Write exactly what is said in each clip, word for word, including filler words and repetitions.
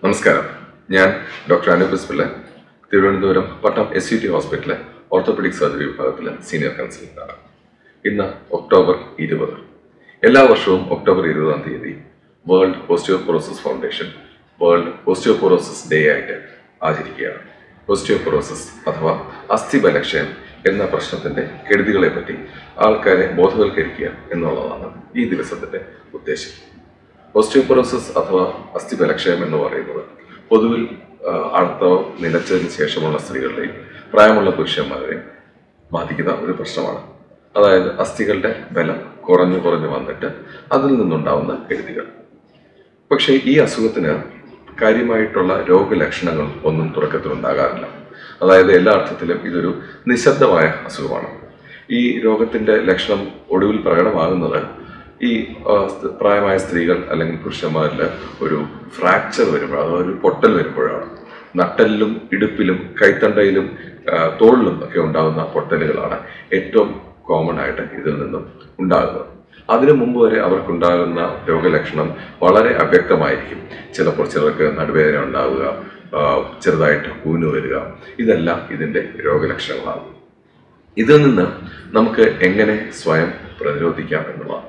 നമസ്കാരം. ഞാൻ doctor Anoop Pillai, Thiruvananthapuram Pattom S U T ഹോസ്പിറ്റലിലെ ഓർത്തോപെഡിക് സർജറി വിഭാഗത്തിലെ സീനിയർ കൺസൾട്ടന്റാണ്. ഇന്ന് ഒക്ടോബർ ഇരുപത്. എല്ലാ വർഷവും ഒക്ടോബർ ഇരുപതാം തീയതി world osteoporosis foundation world osteoporosis day ആയിട്ട് ആചരിക്കുകയാണ്. ഓസ്റ്റിയോപോറോസിസ് അഥവാ അസ്ഥിബലക്ഷയം എന്ന പ്രശ്നത്തിന്റെ കെടുതികളെ പറ്റി ആൾക്കാരെ ബോധവൽക്കരിക്കുക എന്നുള്ളതാണ് ഈ ദിവസത്തിന്റെ ഉദ്ദേശം. ഓസ്റ്റിയോപോറോസിസ് അഥവാ അസ്ഥിബലക്ഷയം എന്ന് പറയുന്നത് പൊതുവിൽ ആർത്തവം നിലച്ചതിന് ശേഷമുള്ള സ്ത്രീകളുടെയും പ്രായമുള്ള പുരുഷന്മാരെയും ബാധിക്കുന്ന ഒരു പ്രശ്നമാണ്. അതായത് അസ്ഥികളുടെ ബലം കുറഞ്ഞു കുറഞ്ഞു വന്നിട്ട് അതിൽ നിന്നുണ്ടാവുന്ന കെടുതികൾ. പക്ഷേ ഈ അസുഖത്തിന് കാര്യമായിട്ടുള്ള രോഗലക്ഷണങ്ങൾ ഒന്നും തുടക്കത്തിലുണ്ടാകാറില്ല. അതായത് എല്ലാ അർത്ഥത്തിലും ഇതൊരു നിശബ്ദമായ അസുഖമാണ്. ഈ രോഗത്തിന്റെ ലക്ഷണം ഒടുവിൽ പ്രകടമാകുന്നത് ഈ പ്രായമായ സ്ത്രീകൾ അല്ലെങ്കിൽ പുരുഷന്മാരിൽ ഒരു ഫ്രാക്ചർ വരുമ്പോൾ, അഥവാ ഒരു പൊട്ടൽ വരുമ്പോഴാണ്. നട്ടലിലും ഇടുപ്പിലും കൈത്തണ്ടയിലും തോളിലും ഒക്കെ ഉണ്ടാകുന്ന പൊട്ടലുകളാണ് ഏറ്റവും കോമൺ ആയിട്ട് ഇതിൽ നിന്നും ഉണ്ടാകുന്നത്. അതിനു മുമ്പ് വരെ അവർക്കുണ്ടാകുന്ന രോഗലക്ഷണം വളരെ അവ്യക്തമായിരിക്കും. ചിലപ്പോൾ ചിലർക്ക് നടുവേദന ഉണ്ടാവുക, ചെറുതായിട്ട് കൂന് വരിക, ഇതെല്ലാം ഇതിൻ്റെ രോഗലക്ഷണങ്ങളാണ്. ഇതിൽ നിന്ന് നമുക്ക് എങ്ങനെ സ്വയം പ്രതിരോധിക്കാം എന്നുള്ളതാണ്.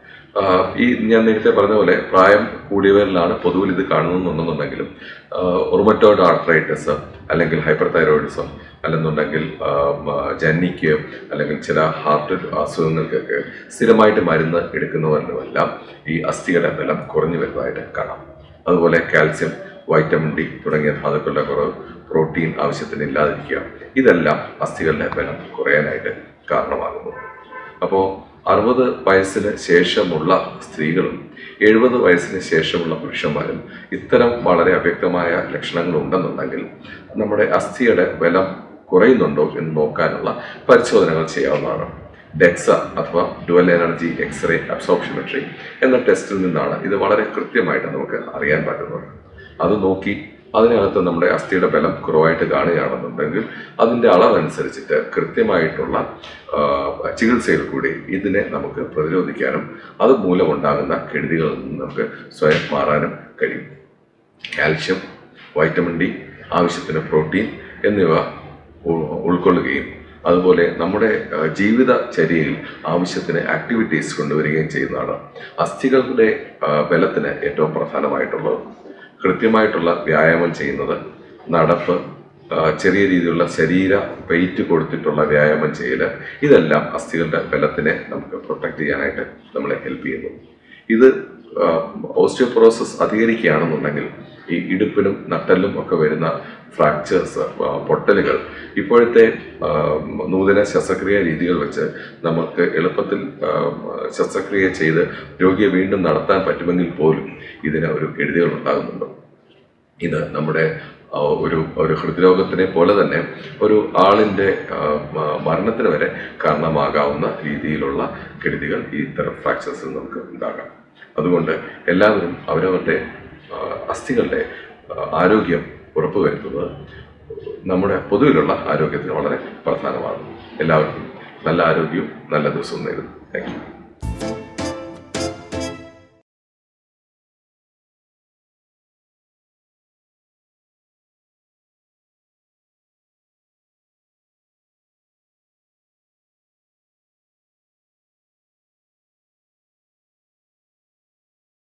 ഈ ഞാൻ നേരത്തെ പറഞ്ഞ പോലെ പ്രായം കൂടിയവരിലാണ് പൊതുവിൽ ഇത് കാണുന്നുണ്ടെന്നുണ്ടെങ്കിലും റുമറ്റോയിഡ് ആർത്രൈറ്റിസ് അല്ലെങ്കിൽ ഹൈപ്പർ തൈറോയിഡിസം അല്ലെന്നുണ്ടെങ്കിൽ ജന്നിക്ക് അല്ലെങ്കിൽ ചില ഹാർട്ട് അസുഖങ്ങൾക്കൊക്കെ സ്ഥിരമായിട്ട് മരുന്ന് എടുക്കുന്നവരിലുമെല്ലാം ഈ അസ്ഥിയുടെ ബലം കുറഞ്ഞു വരുന്നതായിട്ട് കാണാം. അതുപോലെ കാൽസ്യം, വൈറ്റമിൻ ഡി തുടങ്ങിയ ധാതുക്കളുടെ കുറവ്, പ്രോട്ടീൻ ആവശ്യത്തിന് ഇല്ലാതിരിക്കുക, ഇതെല്ലാം അസ്ഥികളുടെ ബലം കുറയാനായിട്ട് കാരണമാകുന്നു. അപ്പോൾ അറുപത് വയസ്സിന് ശേഷമുള്ള സ്ത്രീകളും എഴുപത് വയസ്സിന് ശേഷമുള്ള പുരുഷന്മാരും ഇത്തരം വളരെ അവ്യക്തമായ ലക്ഷണങ്ങൾ ഉണ്ടെന്നുണ്ടെങ്കിൽ നമ്മുടെ അസ്ഥിയുടെ ബലം കുറയുന്നുണ്ടോ എന്ന് നോക്കാനുള്ള പരിശോധനകൾ ചെയ്യാവുന്നതാണ്. ഡെക്സ അഥവാ ഡുവൽ എനർജി എക്സ്റേ അബ്സോർപ്ഷനോമെട്രി എന്ന ടെസ്റ്റിൽ നിന്നാണ് ഇത് വളരെ കൃത്യമായിട്ട് നമുക്ക് അറിയാൻ പറ്റുന്നത്. അത് നോക്കി അതിനകത്ത് നമ്മുടെ അസ്ഥിയുടെ ബലം കുറവായിട്ട് കാണുകയാണെന്നുണ്ടെങ്കിൽ അതിൻ്റെ അളവനുസരിച്ചിട്ട് കൃത്യമായിട്ടുള്ള ചികിത്സയിൽ കൂടി ഇതിനെ നമുക്ക് പ്രതിരോധിക്കാനും അത് മൂലമുണ്ടാകുന്ന കെടുതികളിൽ നിന്ന് നമുക്ക് സ്വയം മാറാനും കഴിയും. കാൽഷ്യം, വൈറ്റമിൻ ഡി, ആവശ്യത്തിന് പ്രോട്ടീൻ എന്നിവ ഉൾക്കൊള്ളുകയും അതുപോലെ നമ്മുടെ ജീവിതചര്യയിൽ ആവശ്യത്തിന് ആക്ടിവിറ്റീസ് കൊണ്ടുവരികയും ചെയ്യുന്നതാണ് അസ്ഥികളുടെ ബലത്തിന് ഏറ്റവും പ്രധാനമായിട്ടുള്ളത്. കൃത്യമായിട്ടുള്ള വ്യായാമം ചെയ്യുന്നത്, നടപ്പ്, ചെറിയ രീതിയിലുള്ള ശരീര വെയിറ്റ് കൊടുത്തിട്ടുള്ള വ്യായാമം ചെയ്യൽ, ഇതെല്ലാം അസ്ഥികളുടെ ബലത്തിനെ നമുക്ക് പ്രൊട്ടക്ട് ചെയ്യാനായിട്ട് നമ്മളെ ഹെൽപ്പ് ചെയ്യുന്നു. ഇത് ഓസ്റ്റിയോപോറോസിസ് അധികരിക്കുകയാണെന്നുണ്ടെങ്കിൽ ഈ ഇടുപ്പിലും നട്ടലിലും ഒക്കെ വരുന്ന ഫ്രാക്ചേഴ്സ്, പൊട്ടലുകൾ ഇപ്പോഴത്തെ നൂതന ശസ്ത്രക്രിയ രീതികൾ വെച്ച് നമുക്ക് എളുപ്പത്തിൽ ശസ്ത്രക്രിയ ചെയ്ത് രോഗിയെ വീണ്ടും നടത്താൻ പറ്റുമെങ്കിൽ പോലും ഇതിന് ഒരു കെടുതികൾ ഉണ്ടാകുന്നുണ്ട്. ഇത് നമ്മുടെ ഒരു ഒരു ഹൃദ്രോഗത്തിനെ പോലെ തന്നെ ഒരു ആളിൻ്റെ മരണത്തിന് വരെ കാരണമാകാവുന്ന രീതിയിലുള്ള കെടുതികൾ ഈ ഇത്തരം ഫ്രാക്ചേഴ്സിൽ നമുക്ക് ഉണ്ടാകാം. അതുകൊണ്ട് എല്ലാവരും അവരവരുടെ അസ്ഥികളുടെ ആരോഗ്യം ഉറപ്പുവരുത്തുന്നത് നമ്മുടെ പൊതുവിലുള്ള ആരോഗ്യത്തിന് വളരെ പ്രധാനമാണ്. എല്ലാവർക്കും നല്ല ആരോഗ്യവും നല്ല ദിവസവും നേരുന്നു. Thank U.